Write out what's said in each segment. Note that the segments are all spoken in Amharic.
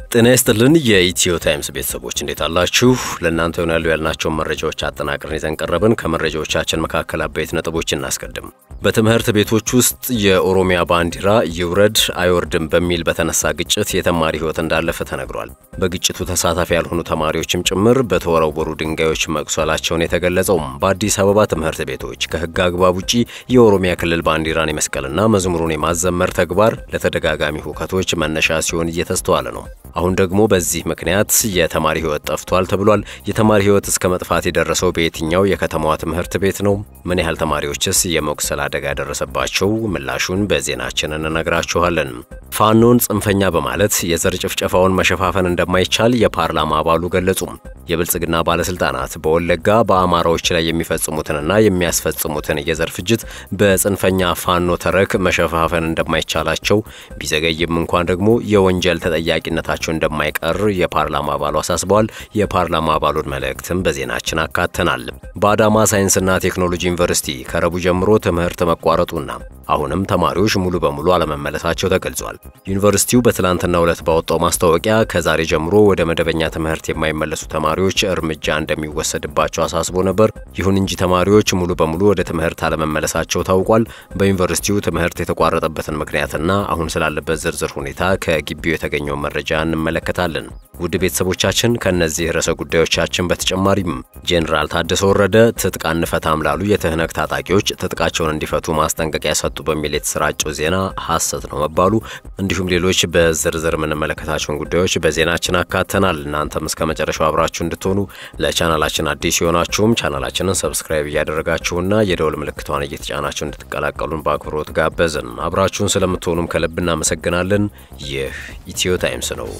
ጤና ይስጥልን የኢትዮ ታይምስ ቤተሰቦች እንዴት አላችሁ? ለእናንተ ይሆናሉ ያልናቸው መረጃዎች አጠናቅረን ይዘን ቀረብን። ከመረጃዎቻችን መካከል አበይት ነጥቦችን እናስቀድም። በትምህርት ቤቶች ውስጥ የኦሮሚያ ባንዲራ ይውረድ አይወርድም በሚል በተነሳ ግጭት የተማሪ ህይወት እንዳለፈ ተነግሯል። በግጭቱ ተሳታፊ ያልሆኑ ተማሪዎችም ጭምር በተወረወሩ ድንጋዮች መቁሰላቸውን የተገለጸው በአዲስ አበባ ትምህርት ቤቶች ከህግ አግባብ ውጪ የኦሮሚያ ክልል ባንዲራን የመስቀልና መዝሙሩን የማዘመር ተግባር ለተደጋጋሚ ሁከቶች መነሻ ሲሆን እየተስተዋለ ነው። አሁን ደግሞ በዚህ ምክንያት የተማሪ ህይወት ጠፍቷል ተብሏል። የተማሪ ህይወት እስከ መጥፋት የደረሰው በየትኛው የከተማዋ ትምህርት ቤት ነው? ምን ያህል ተማሪዎችስ የመቁሰል አደጋ ደረሰባቸው? ምላሹን በዜናችን እንነግራችኋለን። ፋኖን ጽንፈኛ በማለት የዘር ጭፍጨፋውን መሸፋፈን እንደማይቻል የፓርላማ አባሉ ገለጹ። የብልጽግና ባለስልጣናት በወለጋ በአማራዎች ላይ የሚፈጽሙትንና የሚያስፈጽሙትን የዘር ፍጅት በጽንፈኛ ፋኖ ተረክ መሸፋፈን እንደማይቻላቸው ቢዘገይም እንኳን ደግሞ የወንጀል ተጠያቂነታቸው እንደማይቀር የፓርላማ አባሉ አሳስበዋል። የፓርላማ አባሉን መልእክትም በዜናችን አካተናል። በአዳማ ሳይንስና ቴክኖሎጂ ዩኒቨርሲቲ ከረቡ ጀምሮ ትምህርት መቋረጡና አሁንም ተማሪዎች ሙሉ በሙሉ አለመመለሳቸው ተገልጿል። ዩኒቨርሲቲው በትላንትናው ዕለት ባወጣው ማስታወቂያ ከዛሬ ጀምሮ ወደ መደበኛ ትምህርት የማይመለሱ ተማሪዎች እርምጃ እንደሚወሰድባቸው አሳስቦ ነበር። ይሁን እንጂ ተማሪዎች ሙሉ በሙሉ ወደ ትምህርት አለመመለሳቸው ታውቋል። በዩኒቨርሲቲው ትምህርት የተቋረጠበትን ምክንያትና አሁን ስላለበት ዝርዝር ሁኔታ ከግቢው የተገኘው መረጃ እንመለከታለን። ውድ ቤተሰቦቻችን ከነዚህ ርዕሰ ጉዳዮቻችን በተጨማሪም ጄኔራል ታደሰ ወረደ ትጥቅ አንፈታም ላሉ የትህነግ ታጣቂዎች ትጥቃቸውን እንዲፈቱ ማስጠንቀቂያ ሰጡ በሚል የተሰራጨው ዜና ሐሰት ነው መባሉ እንዲሁም ሌሎች በዝርዝር የምንመለከታቸውን ጉዳዮች በዜናችን አካተናል። እናንተም እስከ መጨረሻው አብራችሁ እንድትሆኑ ለቻናላችን አዲስ የሆናችሁም ቻናላችንን ሰብስክራይብ እያደረጋችሁና የደወል ምልክቷን እየተጫናችሁ እንድትቀላቀሉን በአክብሮት ጋበዝን። አብራችሁን ስለምትሆኑም ከልብ እናመሰግናለን። ይህ ኢትዮ ታይምስ ነው።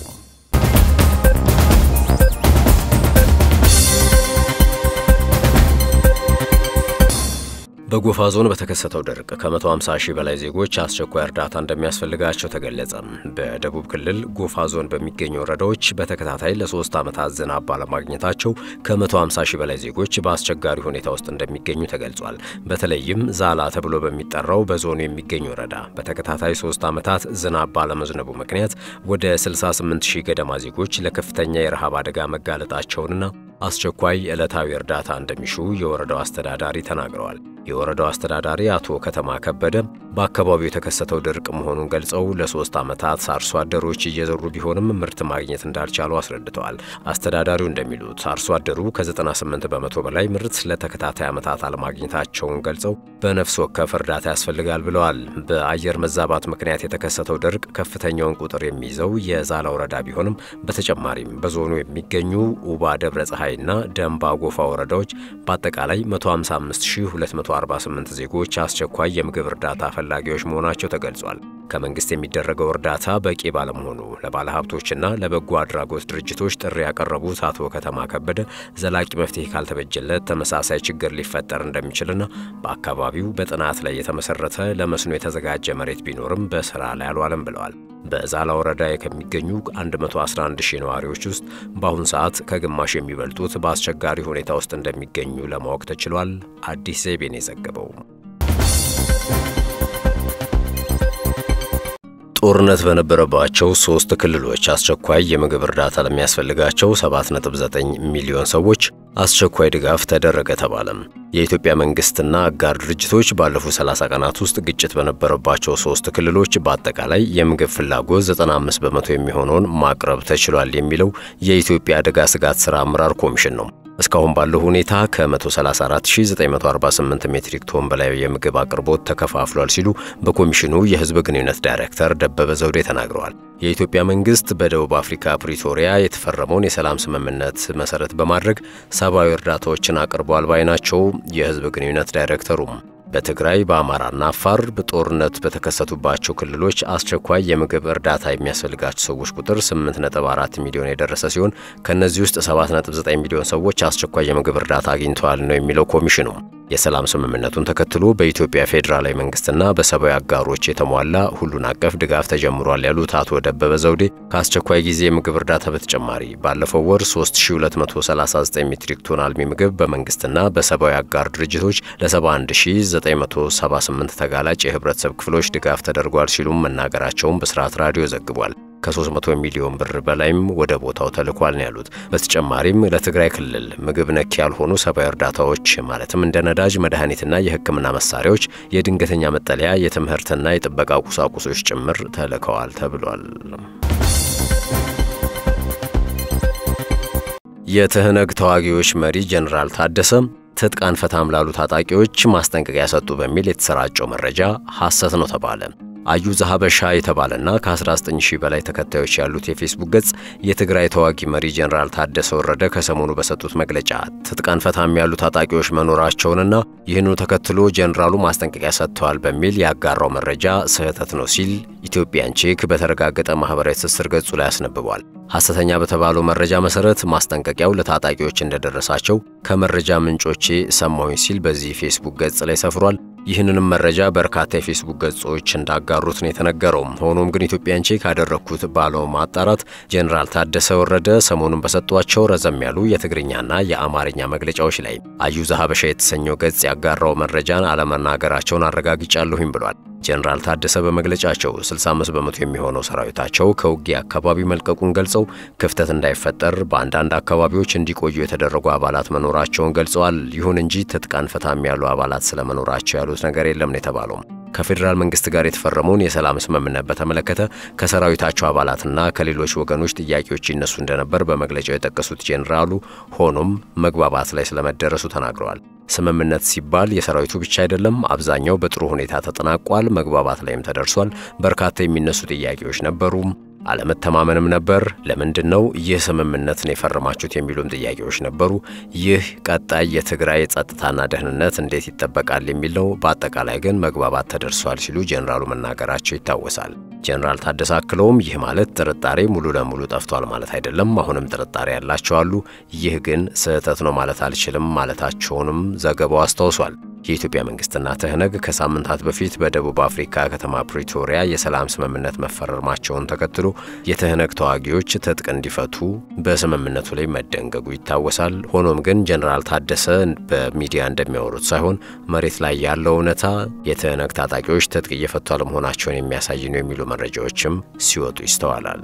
በጎፋ ዞን በተከሰተው ድርቅ ከ150 ሺህ በላይ ዜጎች አስቸኳይ እርዳታ እንደሚያስፈልጋቸው ተገለጸ። በደቡብ ክልል ጎፋ ዞን በሚገኙ ወረዳዎች በተከታታይ ለ3 ዓመታት ዝናብ ባለማግኘታቸው ከ150 ሺህ በላይ ዜጎች በአስቸጋሪ ሁኔታ ውስጥ እንደሚገኙ ተገልጿል። በተለይም ዛላ ተብሎ በሚጠራው በዞኑ የሚገኙ ወረዳ በተከታታይ 3 ዓመታት ዝናብ ባለመዝነቡ ምክንያት ወደ 68 ሺህ ገደማ ዜጎች ለከፍተኛ የረሃብ አደጋ መጋለጣቸውንና አስቸኳይ ዕለታዊ እርዳታ እንደሚሹ የወረዳው አስተዳዳሪ ተናግረዋል። የወረዳው አስተዳዳሪ አቶ ከተማ ከበደ በአካባቢው የተከሰተው ድርቅ መሆኑን ገልጸው ለ3 ዓመታት አርሶ አደሮች እየዘሩ ቢሆንም ምርት ማግኘት እንዳልቻሉ አስረድተዋል። አስተዳዳሪው እንደሚሉት አርሶ አደሩ ከ98 በመቶ በላይ ምርት ለተከታታይ ዓመታት አለማግኘታቸውን ገልጸው በነፍስ ወከፍ እርዳታ ያስፈልጋል ብለዋል። በአየር መዛባት ምክንያት የተከሰተው ድርቅ ከፍተኛውን ቁጥር የሚይዘው የዛላ ወረዳ ቢሆንም በተጨማሪም በዞኑ የሚገኙ ኡባ ደብረ ፀሐይና ደንባ ጎፋ ወረዳዎች በአጠቃላይ 155248 ዜጎች አስቸኳይ የምግብ እርዳታ ፈላጊዎች መሆናቸው ተገልጿል። ከመንግስት የሚደረገው እርዳታ በቂ ባለመሆኑ ለባለሀብቶችና ለበጎ አድራጎት ድርጅቶች ጥሪ ያቀረቡት አቶ ከተማ ከበደ ዘላቂ መፍትሄ ካልተበጀለት ተመሳሳይ ችግር ሊፈጠር እንደሚችልና በአካባቢው በጥናት ላይ የተመሰረተ ለመስኖ የተዘጋጀ መሬት ቢኖርም በስራ ላይ አልዋለም ብለዋል። በዛላ ወረዳ ከሚገኙ 111 ሺህ ነዋሪዎች ውስጥ በአሁን ሰዓት ከግማሽ የሚበልጡት በአስቸጋሪ ሁኔታ ውስጥ እንደሚገኙ ለማወቅ ተችሏል። አዲስ ዘይቤን የዘገበው ጦርነት በነበረባቸው 3 ክልሎች አስቸኳይ የምግብ እርዳታ ለሚያስፈልጋቸው 7.9 ሚሊዮን ሰዎች አስቸኳይ ድጋፍ ተደረገ ተባለ። የኢትዮጵያ መንግስትና አጋር ድርጅቶች ባለፉት 30 ቀናት ውስጥ ግጭት በነበረባቸው 3 ክልሎች በአጠቃላይ የምግብ ፍላጎት 95 በመቶ የሚሆነውን ማቅረብ ተችሏል የሚለው የኢትዮጵያ አደጋ ስጋት ሥራ አመራር ኮሚሽን ነው። እስካሁን ባለው ሁኔታ ከ134948 ሜትሪክ ቶን በላይ የምግብ አቅርቦት ተከፋፍሏል ሲሉ በኮሚሽኑ የህዝብ ግንኙነት ዳይሬክተር ደበበ ዘውዴ ተናግረዋል። የኢትዮጵያ መንግስት በደቡብ አፍሪካ ፕሪቶሪያ የተፈረመውን የሰላም ስምምነት መሰረት በማድረግ ሰብአዊ እርዳታዎችን አቅርቧል ባይ ናቸው። የህዝብ ግንኙነት ዳይሬክተሩም በትግራይ በአማራና አፋር በጦርነት በተከሰቱባቸው ክልሎች አስቸኳይ የምግብ እርዳታ የሚያስፈልጋቸው ሰዎች ቁጥር 8.4 ሚሊዮን የደረሰ ሲሆን ከነዚህ ውስጥ 7.9 ሚሊዮን ሰዎች አስቸኳይ የምግብ እርዳታ አግኝተዋል ነው የሚለው ኮሚሽኑ። የሰላም ስምምነቱን ተከትሎ በኢትዮጵያ ፌደራላዊ መንግስትና በሰብአዊ አጋሮች የተሟላ ሁሉን አቀፍ ድጋፍ ተጀምሯል ያሉት አቶ ደበበ ዘውዴ ከአስቸኳይ ጊዜ የምግብ እርዳታ በተጨማሪ ባለፈው ወር 3239 ሜትሪክ ቶን አልሚ ምግብ በመንግስትና በሰብአዊ አጋር ድርጅቶች ለ71978 ተጋላጭ የህብረተሰብ ክፍሎች ድጋፍ ተደርጓል ሲሉም መናገራቸውን በስራት ራዲዮ ዘግቧል። ከ300 ሚሊዮን ብር በላይም ወደ ቦታው ተልኳል ነው ያሉት። በተጨማሪም ለትግራይ ክልል ምግብ ነክ ያልሆኑ ሰብአዊ እርዳታዎች ማለትም እንደ ነዳጅ፣ መድኃኒትና የሕክምና መሳሪያዎች፣ የድንገተኛ መጠለያ፣ የትምህርትና የጥበቃ ቁሳቁሶች ጭምር ተልከዋል ተብሏል። የትህነግ ተዋጊዎች መሪ ጀነራል ታደሰ ትጥቅ አንፈታም ላሉ ታጣቂዎች ማስጠንቀቂያ ሰጡ በሚል የተሰራጨው መረጃ ሐሰት ነው ተባለ። አዩዝ ሀበሻ የተባለና ከ19000 በላይ ተከታዮች ያሉት የፌስቡክ ገጽ የትግራይ ተዋጊ መሪ ጀነራል ታደሰ ወረደ ከሰሞኑ በሰጡት መግለጫ ትጥቅ አንፈታም ያሉ ታጣቂዎች መኖራቸውንና ይህንኑ ተከትሎ ጀነራሉ ማስጠንቀቂያ ሰጥተዋል በሚል ያጋራው መረጃ ስህተት ነው ሲል ኢትዮጵያን ቼክ በተረጋገጠ ማህበራዊ ትስስር ገጹ ላይ አስነብቧል። ሐሰተኛ በተባለው መረጃ መሰረት ማስጠንቀቂያው ለታጣቂዎች እንደደረሳቸው ከመረጃ ምንጮቼ ሰማሁኝ ሲል በዚህ ፌስቡክ ገጽ ላይ ሰፍሯል። ይህንንም መረጃ በርካታ የፌስቡክ ገጾች እንዳጋሩት ነው የተነገረው። ሆኖም ግን ኢትዮጵያን ቼክ ያደረኩት ባለው ማጣራት ጀነራል ታደሰ ወረደ ሰሞኑን በሰጧቸው ረዘም ያሉ የትግርኛና የአማርኛ መግለጫዎች ላይ አዩዝ ሀበሻ የተሰኘው ገጽ ያጋራው መረጃን አለመናገራቸውን አረጋግጫለሁኝ ብሏል። ጀነራል ታደሰ በመግለጫቸው 65 በመቶ የሚሆነው ሰራዊታቸው ከውጊያ አካባቢ መልቀቁን ገልጸው ክፍተት እንዳይፈጠር በአንዳንድ አካባቢዎች እንዲቆዩ የተደረጉ አባላት መኖራቸውን ገልጸዋል። ይሁን እንጂ ትጥቅ አንፈታም ያሉ አባላት ስለመኖራቸው ያሉት ነገር የለም ነው የተባለው። ከፌደራል መንግስት ጋር የተፈረመውን የሰላም ስምምነት በተመለከተ ከሰራዊታቸው አባላትና ከሌሎች ወገኖች ጥያቄዎች ይነሱ እንደነበር በመግለጫው የጠቀሱት ጀነራሉ ሆኖም መግባባት ላይ ስለመደረሱ ተናግረዋል። ስምምነት ሲባል የሰራዊቱ ብቻ አይደለም፣ አብዛኛው በጥሩ ሁኔታ ተጠናቋል፣ መግባባት ላይም ተደርሷል። በርካታ የሚነሱ ጥያቄዎች ነበሩ፣ አለመተማመንም ነበር። ለምንድነው ይህ ስምምነትን የፈረማችሁት የሚሉም ጥያቄዎች ነበሩ። ይህ ቀጣይ የትግራይ ጸጥታና ደህንነት እንዴት ይጠበቃል የሚል ነው። በአጠቃላይ ግን መግባባት ተደርሷል ሲሉ ጀነራሉ መናገራቸው ይታወሳል። ጀነራል ታደሰ አክለውም ይህ ማለት ጥርጣሬ ሙሉ ለሙሉ ጠፍቷል ማለት አይደለም፣ አሁንም ጥርጣሬ ያላቸው አሉ፣ ይህ ግን ስህተት ነው ማለት አልችልም ማለታቸውንም ዘገባው አስታውሷል። የኢትዮጵያ መንግስትና ትህነግ ከሳምንታት በፊት በደቡብ አፍሪካ ከተማ ፕሪቶሪያ የሰላም ስምምነት መፈረማቸውን ተከትሎ የትህነግ ተዋጊዎች ትጥቅ እንዲፈቱ በስምምነቱ ላይ መደንገጉ ይታወሳል። ሆኖም ግን ጀነራል ታደሰ በሚዲያ እንደሚያወሩት ሳይሆን መሬት ላይ ያለው እውነታ የትህነግ ታጣቂዎች ትጥቅ እየፈቱ አለመሆናቸውን የሚያሳይ ነው የሚሉ መረጃዎችም ሲወጡ ይስተዋላል።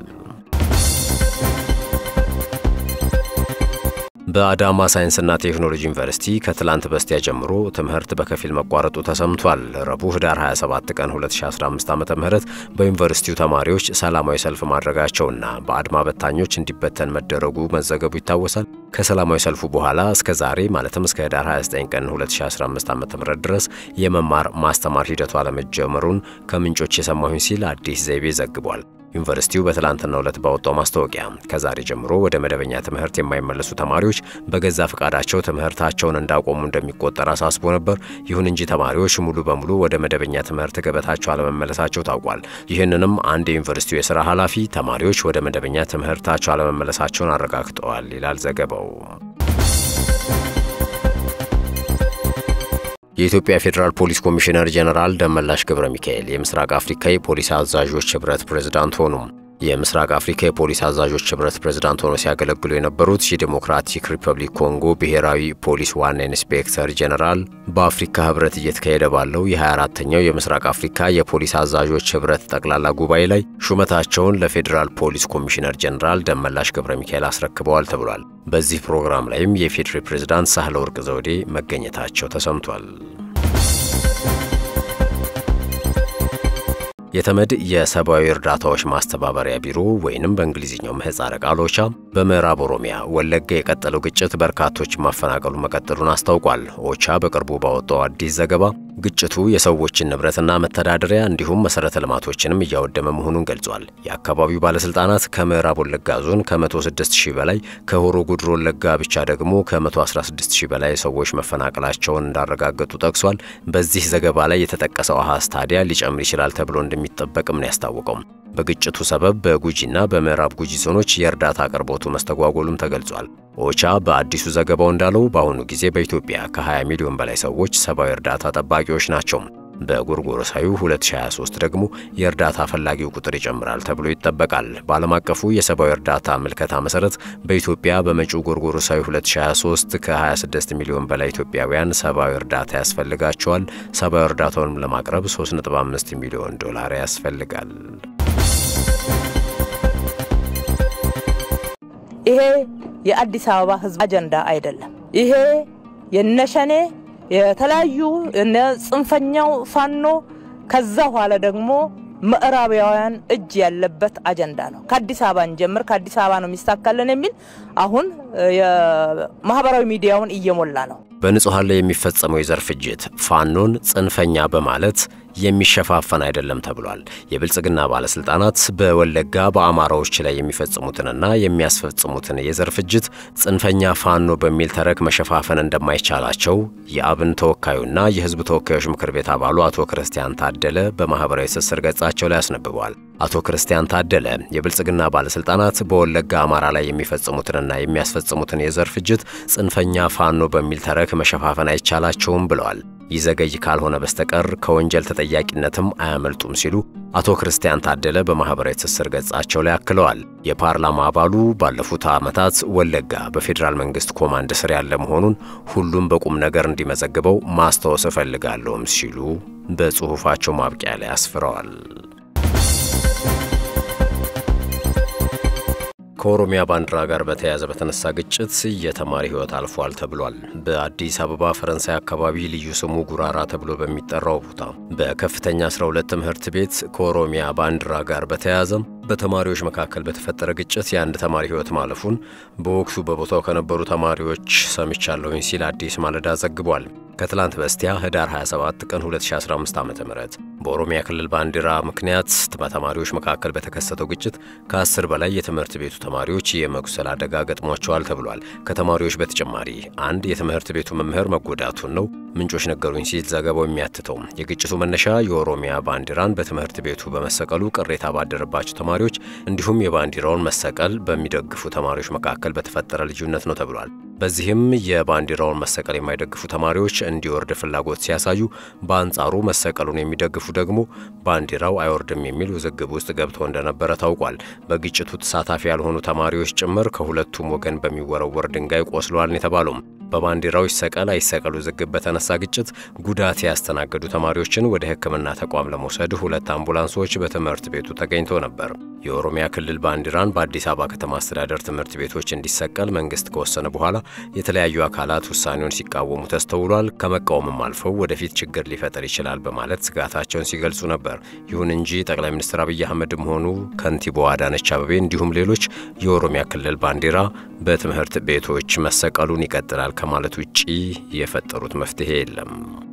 በአዳማ ሳይንስና ቴክኖሎጂ ዩኒቨርሲቲ ከትላንት በስቲያ ጀምሮ ትምህርት በከፊል መቋረጡ ተሰምቷል። ረቡዕ ህዳር 27 ቀን 2015 ዓ.ም በዩኒቨርሲቲው ተማሪዎች ሰላማዊ ሰልፍ ማድረጋቸውና በአድማ በታኞች እንዲበተን መደረጉ መዘገቡ ይታወሳል። ከሰላማዊ ሰልፉ በኋላ እስከ ዛሬ ማለትም እስከ ህዳር 29 ቀን 2015 ዓ.ም ድረስ የመማር ማስተማር ሂደቱ አለመጀመሩን ከምንጮች የሰማሁኝ ሲል አዲስ ዘይቤ ዘግቧል። ዩኒቨርሲቲው በትላንትናው ዕለት ባወጣው ማስታወቂያ ከዛሬ ጀምሮ ወደ መደበኛ ትምህርት የማይመለሱ ተማሪዎች በገዛ ፈቃዳቸው ትምህርታቸውን እንዳቆሙ እንደሚቆጠር አሳስቦ ነበር። ይሁን እንጂ ተማሪዎች ሙሉ በሙሉ ወደ መደበኛ ትምህርት ገበታቸው አለመመለሳቸው ታውቋል። ይህንንም አንድ የዩኒቨርሲቲው የሥራ ኃላፊ ተማሪዎች ወደ መደበኛ ትምህርታቸው አለመመለሳቸውን አረጋግጠዋል ይላል ዘገባው። የኢትዮጵያ ፌደራል ፖሊስ ኮሚሽነር ጀነራል ደመላሽ ገብረ ሚካኤል የምስራቅ አፍሪካ የፖሊስ አዛዦች ህብረት ፕሬዝዳንት ሆኑ። የምስራቅ አፍሪካ የፖሊስ አዛዦች ህብረት ፕሬዝዳንት ሆነው ሲያገለግሉ የነበሩት የዲሞክራቲክ ሪፐብሊክ ኮንጎ ብሔራዊ ፖሊስ ዋና ኢንስፔክተር ጀነራል በአፍሪካ ህብረት እየተካሄደ ባለው የ24ኛው የምስራቅ አፍሪካ የፖሊስ አዛዦች ህብረት ጠቅላላ ጉባኤ ላይ ሹመታቸውን ለፌደራል ፖሊስ ኮሚሽነር ጀነራል ደመላሽ ገብረ ሚካኤል አስረክበዋል ተብሏል። በዚህ ፕሮግራም ላይም የፌዴሪ ፕሬዝዳንት ሳህለወርቅ ዘውዴ መገኘታቸው ተሰምቷል። የተመድ የሰብአዊ እርዳታዎች ማስተባበሪያ ቢሮ ወይንም በእንግሊዝኛው ምህጻረ ቃል ኦቻ በምዕራብ ኦሮሚያ ወለጋ የቀጠለው ግጭት በርካቶች ማፈናቀሉ መቀጠሉን አስታውቋል። ኦቻ በቅርቡ ባወጣው አዲስ ዘገባ ግጭቱ የሰዎችን ንብረትና መተዳደሪያ እንዲሁም መሰረተ ልማቶችንም እያወደመ መሆኑን ገልጿል። የአካባቢው ባለስልጣናት ከምዕራብ ወለጋ ዞን ከ106,000 በላይ ከሆሮ ጉድሮ ወለጋ ብቻ ደግሞ ከ116,000 በላይ ሰዎች መፈናቀላቸውን እንዳረጋገጡ ጠቅሷል። በዚህ ዘገባ ላይ የተጠቀሰው አሃዝ ታዲያ ሊጨምር ይችላል ተብሎ እንደሚጠበቅም ነው ያስታወቀው። በግጭቱ ሰበብ በጉጂና በምዕራብ ጉጂ ዞኖች የእርዳታ አቅርቦቱ መስተጓጎሉም ተገልጿል። ኦቻ በአዲሱ ዘገባው እንዳለው በአሁኑ ጊዜ በኢትዮጵያ ከ20 ሚሊዮን በላይ ሰዎች ሰብአዊ እርዳታ ጠባቂዎች ናቸው። በጎርጎሮሳዊ 2023 ደግሞ የእርዳታ ፈላጊው ቁጥር ይጨምራል ተብሎ ይጠበቃል። በዓለም አቀፉ የሰብአዊ እርዳታ ምልከታ መሰረት በኢትዮጵያ በመጪው ጎርጎሮሳዊ 2023 ከ26 ሚሊዮን በላይ ኢትዮጵያውያን ሰብአዊ እርዳታ ያስፈልጋቸዋል። ሰብአዊ እርዳታውን ለማቅረብ $3.5 ሚሊዮን ያስፈልጋል። ይሄ የአዲስ አበባ ህዝብ አጀንዳ አይደለም ይሄ የነሸኔ የተለያዩ ጽንፈኛው ፋኖ ከዛ ኋላ ደግሞ ምዕራባውያን እጅ ያለበት አጀንዳ ነው ከአዲስ አበባ እንጀምር ከአዲስ አበባ ነው የሚስተካከለን የሚል አሁን የማህበራዊ ሚዲያውን እየሞላ ነው በንጹሃን ላይ የሚፈጸመው የዘር ፍጅት ፋኖን ጽንፈኛ በማለት የሚሸፋፈን አይደለም ተብሏል የብልጽግና ባለስልጣናት በወለጋ በአማራዎች ላይ የሚፈጽሙትንና የሚያስፈጽሙትን የዘር ፍጅት ጽንፈኛ ፋኖ በሚል ተረክ መሸፋፈን እንደማይቻላቸው የአብን ተወካዩና የህዝብ ተወካዮች ምክር ቤት አባሉ አቶ ክርስቲያን ታደለ በማህበራዊ ትስስር ገጻቸው ላይ አስነብበዋል አቶ ክርስቲያን ታደለ የብልጽግና ባለስልጣናት በወለጋ አማራ ላይ የሚፈጽሙትንና የሚያስፈጽሙትን የዘር ፍጅት ጽንፈኛ ፋኖ በሚል ተረክ መሸፋፈን አይቻላቸውም ብለዋል ይዘገይ ካልሆነ በስተቀር ከወንጀል ተጠያቂነትም አያመልጡም ሲሉ አቶ ክርስቲያን ታደለ በማህበራዊ ትስስር ገጻቸው ላይ አክለዋል የፓርላማ አባሉ ባለፉት ዓመታት ወለጋ በፌደራል መንግስት ኮማንድ ስር ያለ መሆኑን ሁሉም በቁም ነገር እንዲመዘግበው ማስተዋወስ ፈልጋለሁም ሲሉ በጽሁፋቸው ማብቂያ ላይ አስፍረዋል ከኦሮሚያ ባንዲራ ጋር በተያያዘ በተነሳ ግጭት የተማሪ ህይወት አልፏል ተብሏል በአዲስ አበባ ፈረንሳይ አካባቢ ልዩ ስሙ ጉራራ ተብሎ በሚጠራው ቦታ በከፍተኛ 12 ትምህርት ቤት ከኦሮሚያ ባንዲራ ጋር በተያያዘ በተማሪዎች መካከል በተፈጠረ ግጭት የአንድ ተማሪ ህይወት ማለፉን በወቅቱ በቦታው ከነበሩ ተማሪዎች ሰምቻለሁኝ ሲል አዲስ ማለዳ ዘግቧል ከትላንት በስቲያ ህዳር 27 ቀን 2015 ዓ.ም በኦሮሚያ ክልል ባንዲራ ምክንያት በተማሪዎች መካከል በተከሰተው ግጭት ከ10 በላይ የትምህርት ቤቱ ተማሪዎች የመቁሰል አደጋ ገጥሟቸዋል ተብሏል ከተማሪዎች በተጨማሪ አንድ የትምህርት ቤቱ መምህር መጎዳቱን ነው ምንጮች ነገሩኝ ሲል ዘገባው የሚያትተው የግጭቱ መነሻ የኦሮሚያ ባንዲራን በትምህርት ቤቱ በመሰቀሉ ቅሬታ ባደረባቸው ተማሪዎች እንዲሁም የባንዲራውን መሰቀል በሚደግፉ ተማሪዎች መካከል በተፈጠረ ልዩነት ነው ተብሏል በዚህም የባንዲራውን መሰቀል የማይደግፉ ተማሪዎች እንዲወርድ ፍላጎት ሲያሳዩ በአንጻሩ መሰቀሉን የሚደግፉ ደግሞ ባንዲራው አይወርድም የሚል ውዝግብ ውስጥ ገብተው እንደነበረ ታውቋል በግጭቱ ተሳታፊ ያልሆኑ ተማሪዎች ጭምር ከሁለቱም ወገን በሚወረወር ድንጋይ ቆስለዋል የተባሉም በባንዲራው ይሰቀል አይሰቀሉ ዝግብ በተነሳ ግጭት ጉዳት ያስተናገዱ ተማሪዎችን ወደ ሕክምና ተቋም ለመውሰድ ሁለት አምቡላንሶች በትምህርት ቤቱ ተገኝተው ነበር የኦሮሚያ ክልል ባንዲራን በአዲስ አበባ ከተማ አስተዳደር ትምህርት ቤቶች እንዲሰቀል መንግስት ከወሰነ በኋላ የተለያዩ አካላት ውሳኔውን ሲቃወሙ ተስተውሏል ከመቃወምም አልፈው ወደፊት ችግር ሊፈጠር ይችላል በማለት ስጋታቸውን ሲገልጹ ነበር ይሁን እንጂ ጠቅላይ ሚኒስትር አብይ አህመድም ሆኑ ከንቲባው አዳነች አቤቤ እንዲሁም ሌሎች የኦሮሚያ ክልል ባንዲራ በትምህርት ቤቶች መሰቀሉን ይቀጥላል ከማለት ውጪ የፈጠሩት መፍትሄ የለም